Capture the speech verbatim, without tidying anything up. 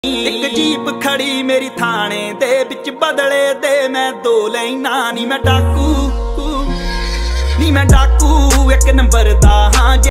एक जीप खड़ी मेरी थाने दे बिच बदले दे मैं दो लाइना नी मैं डाकू नी मैं डाकू एक नंबर दा हाँ।